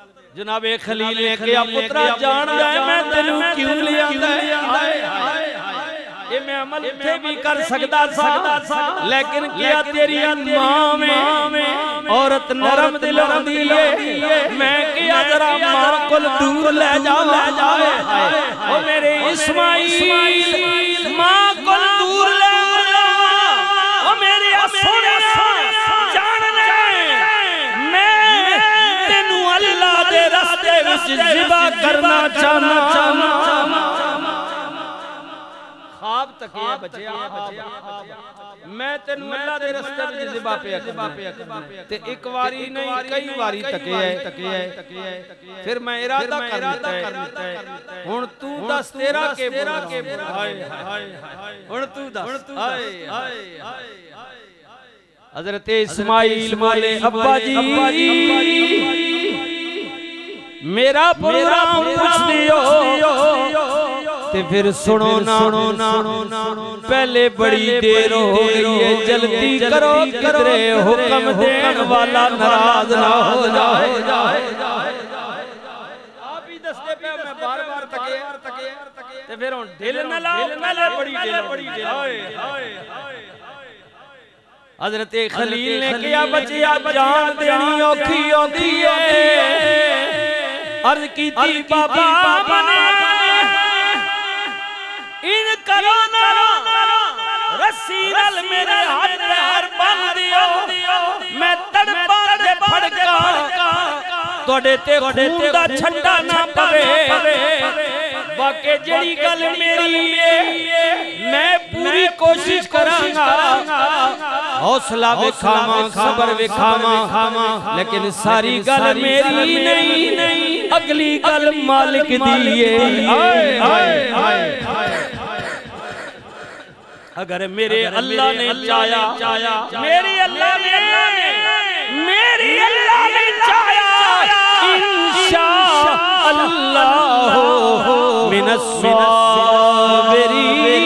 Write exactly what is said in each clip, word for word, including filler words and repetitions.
जनाबे खलील ने कहा पुत्रा जान है मैं तेनू क्यों ले आंदा ये मैं अमल थे भी कर सकदा सा लेकिन क्या तेरी मां में औरत नरम दिल होंदी है मैं क्या जरा मां को दूर ले जावा ओ मेरे इस्माइल मां को दूर ले ओ मेरे सोने जान ले मैं तेनू अल्लाह दे रास्ते विच ज़िबा करना चाहना ख्वाब तक है बच्चे मैं तेनू अल्लाह दे रास्ते विच ज़िबा पे ते एक बारी नहीं कई बारी तके है तके है फिर मैं इरादा कर लेता है हुन तू दस तेरा के तेरा के हाय हाय हुन तू दस हाय हाय हज़रत इस्माइल बोले अब्बा जी मेरा प्रोग्राम पूछ दियो ते फिर सुनो ना पहले बड़ी देर हो गई है जल्दी करो किधरे हुक्म देने वाला नाराज ना हो जाए आप ही दसते पे मैं बार-बार तके तके ते फिर हुन दिल न लाओ पहले बड़ी देर बड़ी देर हाय हाय हज़रत खलील ने कहा बच्चिया जान देनी औखी औखी है अर्ज की थी बाबा मने इन करो ना रस्सी नाल मेरे हाथ पैर बांध दियो मैं तड़पा ते फड़का तोड़े ते खून दा छंडा ना पवे बाकी जेड़ी गल मेरी है मैं पूरी कोशिश करांगा हौसला विखावा सबर विखावा लेकिन सारी गल मेरी नहीं अगली गल मालिक दी है अगर मेरे अल्लाह ने चाया मेरी अल्लाह ने मेरी अल्लाह ने चाया इंशाअल्लाह मिनस साबिरीन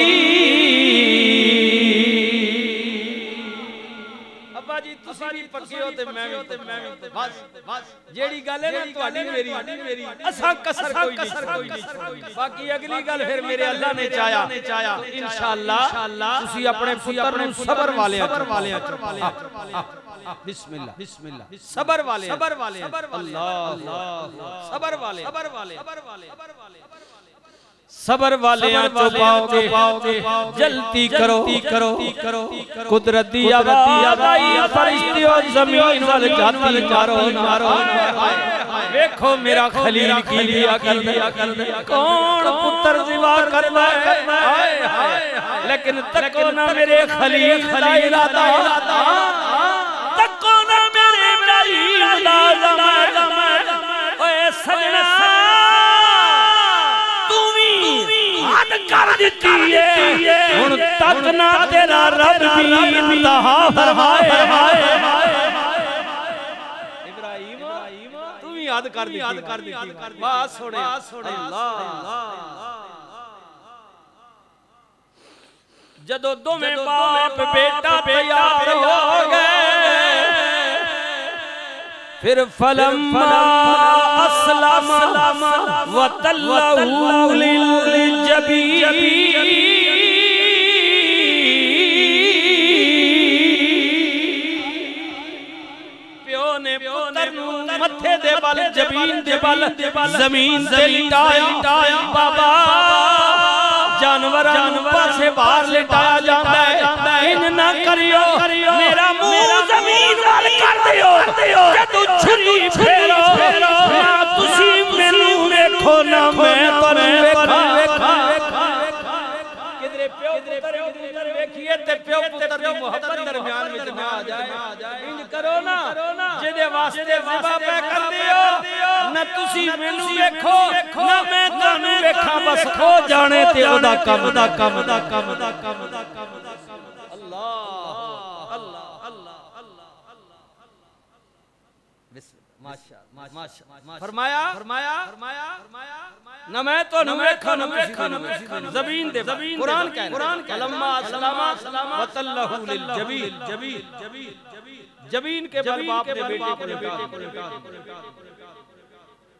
अब्बा जी तुसी भी पक्के हो ते मैं भी बस बस जेड़ी गल है ना ਤੁਹਾਡੀ मेरी मेरी असा कसर कोई नहीं बाकी अगली गल फिर मेरे अल्लाह ने चाया इंशाअल्लाह तुसी अपने पुत्र ਨੂੰ सबर वाले सबर वाले बिस्मिल्लाह बिस्मिल्लाह सबर वाले सबर वाले अल्लाह अल्लाह सबर वाले सबर वाले सबर वाले सबर वाले पाओगे जल्दी करो करो कुदरत दी आवाज़ आई फरिश्तियों जमीन वाल जाती मारो मारो देखो मेरा खलील की लिया कर कौन पुत्र ज़िबा करना है लेकिन तको ना मेरे खलील का इरादा तको ना मेरे इब्राहीम दा ज़माना ओए सजना कर देती है हुन तक ना तेरा रब भी इंतहा फरमाए इब्राहीम तू भी याद कर दी याद कर दी बात सुने अल्लाह जदों दोवें बाप बेटा तैयार हो गए फिर फलम्मा अस्लम व तल्लहु लिल जबीन प्यो ने पुत्र नू मथे दे बल जबीन दे बल जमीन ते लिटाया बाबा जानवरां नू पासे बाहर लिटाया जांदा है इन ना करियो मेरा मुंह जमीन वाल कर दियो जदों छुरी फेरो ना तुसी मैनू देखो ना मैं तुहानू वेखा किधरे प्यो पुत्र वेखिए ते प्यो पुत्र दी मोहब्बत दरमियान विच ना आ जाए इंज करो ना जेदे वास्ते ज़िबा पे कर दियो ना तुसी मैनू वेखो ना मैं तुहानू वेखा बस खो जाने ते ओदा कम दा कम दा कम दा कम दा कम अल्लाह अल्लाह अल्लाह अल्लाह माशाअल्लाह माशाअल्लाह फरमाया फरमाया फरमाया ना मैं तो न वेखा न वेखा जमीन दे कुरान कह कुरान कलमा सलामा व तल्लहु लिल जबीन जबीन जबीन जबीन के बल बाप ने बेटे को निकाल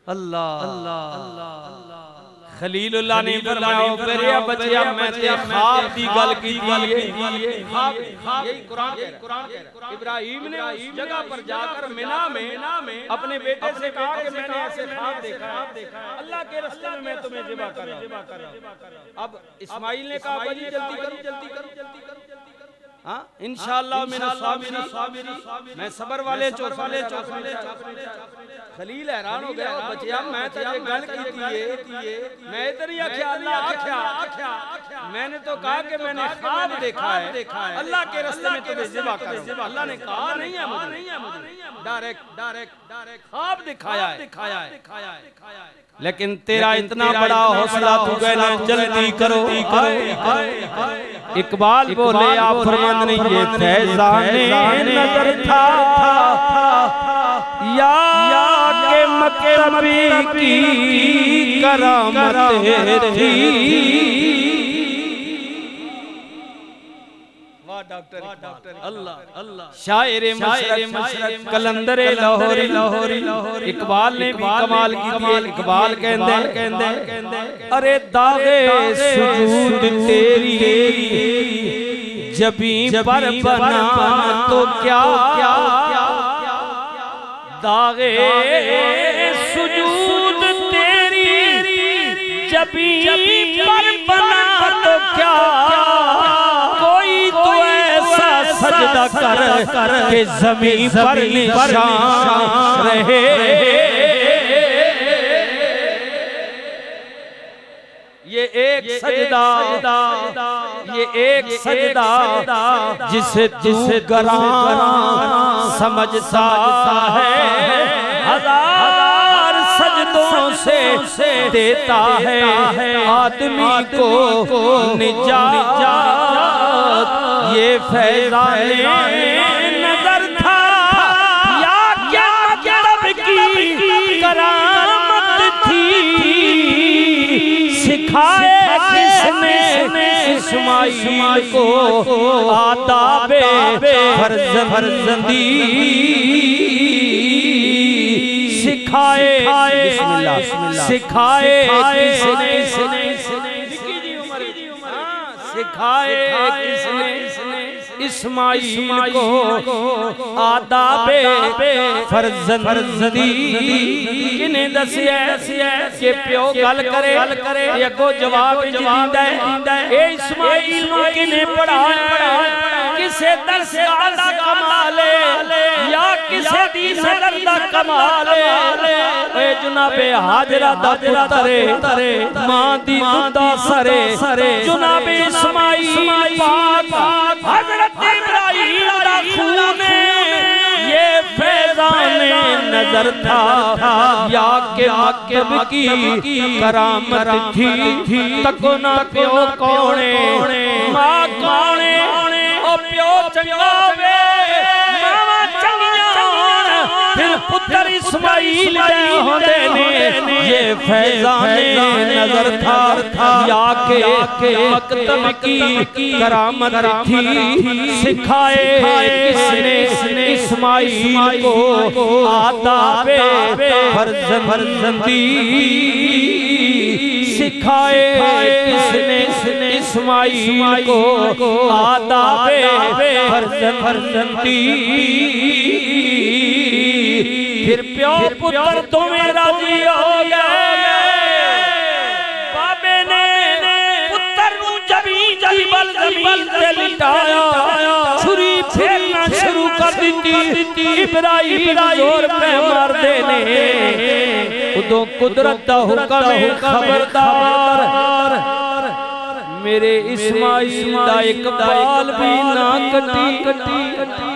अल्लाह अल्लाह खलीलुल्लाह ने फरमाया मेरे बच्चिया मैं ते ख्वाब दी गल की थी ख्वाब यही कुरान कह रहा है। इब्राहिम ने उस जगह पर जाकर मिना में अपने बेटे से कहा कि मैंने ऐसे ख्वाब देखा है, अल्लाह के रास्ते में मैं तुम्हें ज़िबा कर रहा हूं। अब इस्माइल ने कहा भाई जल्दी करो जल्दी करो जल्दी करो हाँ इंशाअल्लाह मेरा साबिरी मैं सबर वाले चौथ वाले चौथ वाले खलील हैरान हो गया बच्चिया मैं तुझे गल की थी मैं इधर ही आख्या अल्लाह आख्या मैंने तो कहा कि मैंने ख्वाब देखा है अल्लाह के रास्ते में तुझे ज़िबा कर। अल्लाह ने कहा नहीं है मुझे डायरेक्ट डायरेक्ट डायरेक्ट ख्वाब दिखाया है दिखाया है दिखाया है लेकिन तेरा इतना बड़ा हौसला तू कहना जल्दी करो। इकबाल बोले आप फरमान नहीं ये फैज़ाने नजर था या के मकतबी की करामत थी। डॉक्टर अल्लाह अल्लाह शायरे मशरक कलंदरे लाहौरी लाहौरी इकबाल ने भी कमाल की थी। इकबाल कहंदे कहंदे अरे दागे सुजूद तेरी जबी पर बना तो क्या दागे सुजूद तेरी जबी पर बना तो क्या सजदा कर कर के ज़मीन पर निशान रहे। ये एक सजदा ये एक सजदा जिसे जिसे गरां समझता है हजार सजदों से देता है आदमी को निजात। ये फैज़ाने नजर था या क्या मतलब की करामत थी। सिखाए किसने इस्माइल को आदाबे फर्जंदी सिखाए सिखाए किसने सिखाए किसने इस्माइल को आदाबे फर्जंदी किने दसिया कि प्यो गल करे करे अगो जवाब दिंदा है। ए इस्माइल नु किने पढ़ाया किसे दर्स दा कमाल या किसे दी सदर दा कमाल ए जनाबे हाजरा दा पुत्रे मां दी दुदा सरे जनाबे इस्माइल पाक हजरत इब्राहिम दा खून ये फैज़ाने नजर था या के मकतब की करामत थी। तको ना प्यो कौने मां कौने ओ प्यो चंगा वे मां चंगियां फिर पुत्र इस्माइल होंदे ने। ये फैज़ाने नजर था या के मकतब की करामत थी। सिखाए किसने इस्माइल को आदाबे फर्जंदी सिखाए किसने इस्माइल को आदाबे फर्जंदी। फिर प्यो पुत्र तुम्हें राजी हो गए बाबे ने पुत्र नु जबी जबल जमीन से लिटाया छुरी फेरना शुरू कर दी। इब्राहिम जोर पे मार देने उदो कुदरत दा हुक्म है खबरदार मेरे इस्माइल दा एक बाल भी ना कटी कटी।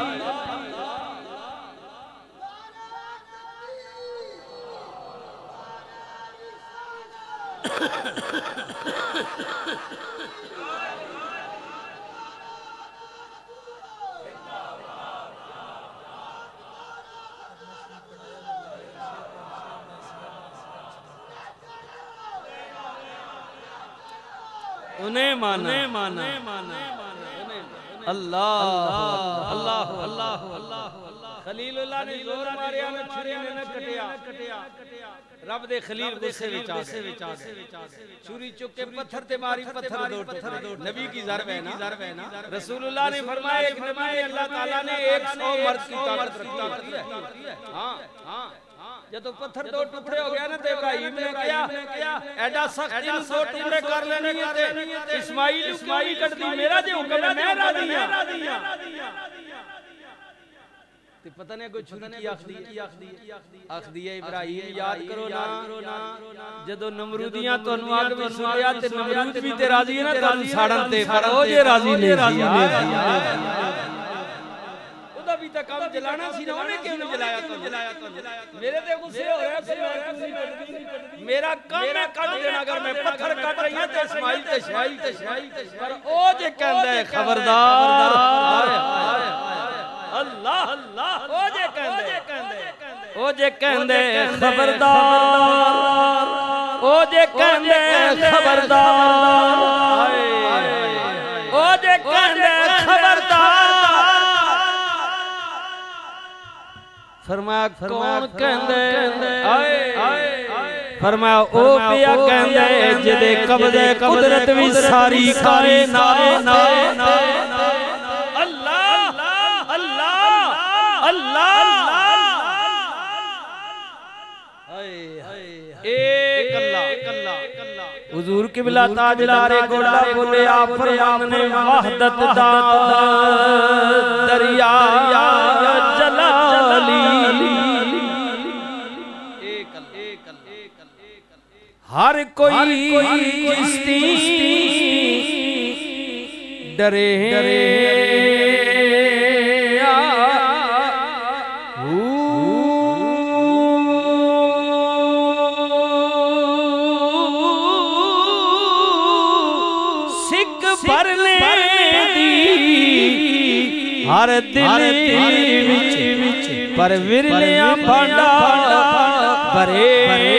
उन्हें माना माना अल्लाह अल्लाह अल्लाह खलीलुल्लाह ने जोर मारिया ना छुरी ने ना कटिया रब दे खलील गुस्से विच आ गए छुरी चुक के पत्थर ते मारी पत्थर दो टुकड़े नबी की ज़र्ब है ना रसूलुल्लाह ने फरमाया एक नबी अल्लाह ताला ने सौ मर्द की ताकत रखी है। हां हां जब तो पत्थर दो टुकड़े हो गया ना तो इब्राहिम ने किया ऐडा सख्त इन दो टुकड़े कर लेने थे इस्माइल इस्माइल कट दी मेरा जे हुक्म है मैं राजी हां ते पता नहीं कोई छुरी की आख दी आख दी है इब्राहिम याद करो ना जदों नमरूदियां तन्नू आग विच सुटिया ते नमरूद भी ते राजी है ना तन्नू साड़न ते पर ओ जे राजी ने ओदा भी ता काम जलाना सी ना ओने क्यों नहीं जलाया तो जलाया तो मेरे ते गुस्से हो रहा है मेरा काम मैं काट देना अगर मैं पत्थर काट रही हूं ते इस्माइल ते शाइल ते शाइल ते पर ओ जे कहंदा है खबरदार अल्लाह अल्लाह ओ जे कहंदे ओ जे कहंदे खबरदार ओ जे कहंदे खबरदार ओ जे कहंदे खबरदार फरमाया कौन कहंदे आए फरमाया ओ पिया कहंदे जिदे कब्जे कुदरत भी सारी कायनात हुजूर किबला ताजदारे गोड़ा बोले आप फरमान ने वहदत दा दरिया जलाली हर कोई किश्ती डरे डरे हर दिल विच पर विरलियां भांडा भरे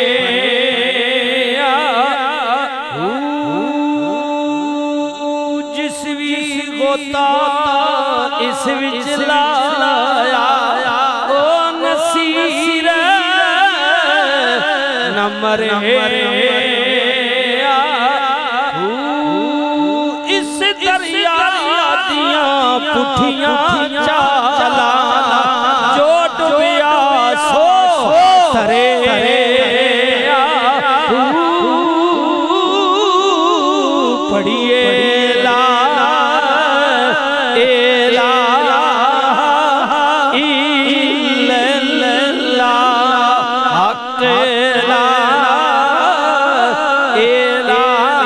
जिस भी गोता इस विच लाया ओ नसीर न मरे इस दरिया पुठियां चला जो डुबिया सो तरे पढ़िए ला एला इल्लल्लाह हक ला एला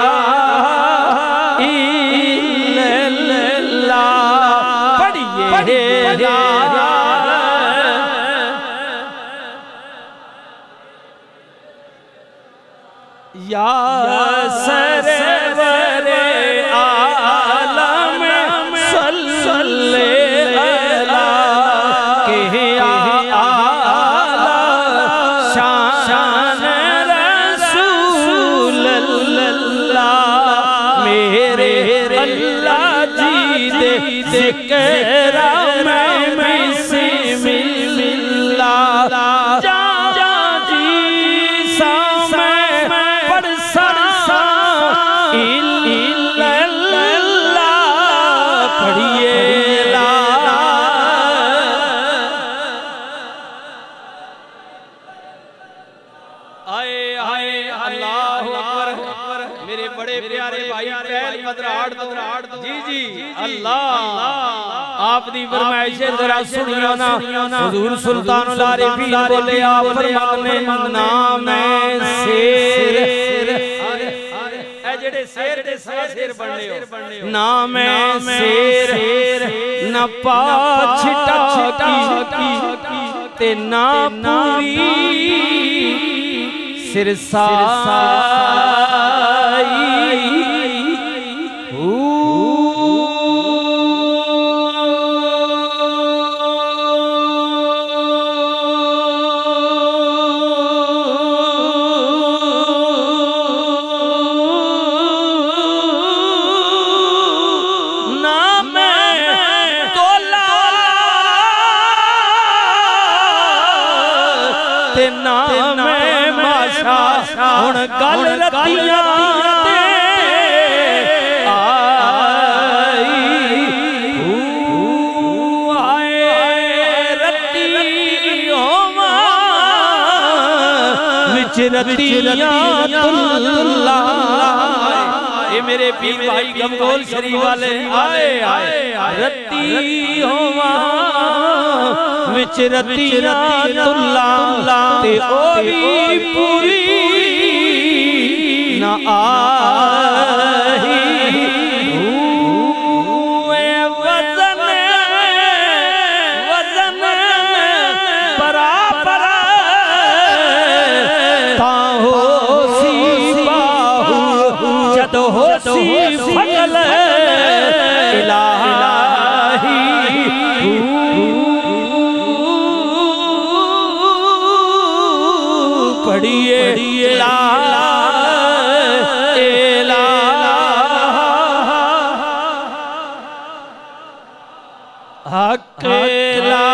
या सरवर आलम सल्ले अला के आला शान रसूल अल्लाह मेरे अल्लाह जी दे ज़िक्र में बिस्मिल्लाह जी जी अल्लाह आप दी फरमाइश जरा सुनियो ना हुजूर सुल्तानुल आरिफीन बोले आप फरमाने नाम शेर ए जेड़े शेर दे शेर बनने हो नाम शेर न पाछटा की ते ना पूरी सिरसाई हुण गल रतियां ते ये मेरे पीर भाई गमगोल शरीफ वाले आए आए रत्ती होवा विच रतियां तुल्ला ते ओ भी पूरी ना आही वजन वजन बराबर हो सी फगल इलाही पढ़िए ला हक ला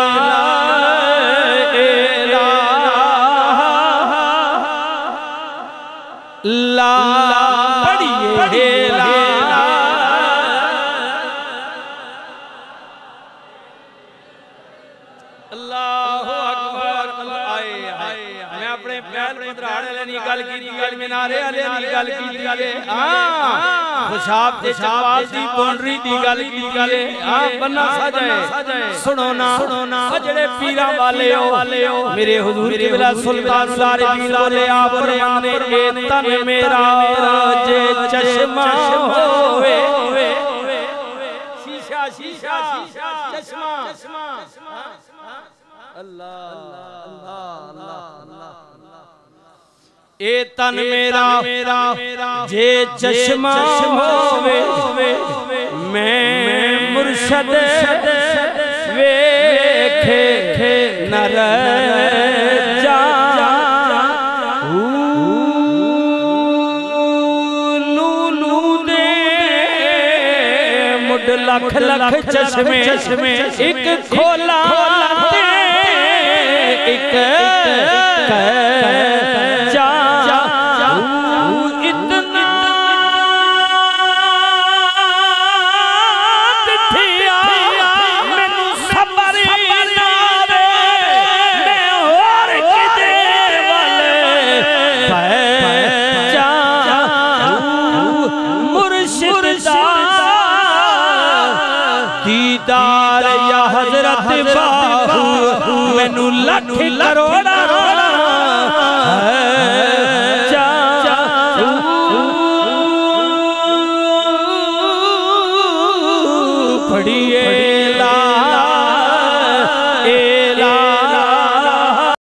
ला खुशाब ते चकवाल दी बाउंड्री दी गल कीती है हां बन्ना सजाए सुनो ना जेड़े पीरा वाले हो मेरे हुजूर किबला सुल्तान लारीदीन बोले आप फरमाने ए तन मेरा जे चश्मा होवे शीशा शीशा चश्मा अल्लाह अल्लाह अल्लाह ए तन मेरा जे चश्मा होवे मैं मुर्शद वेखे नर जा नूनू दे मुड लख लख चश्मे एक खोला एक दीदार या हजरत बाहू मैनू लख करोड़ा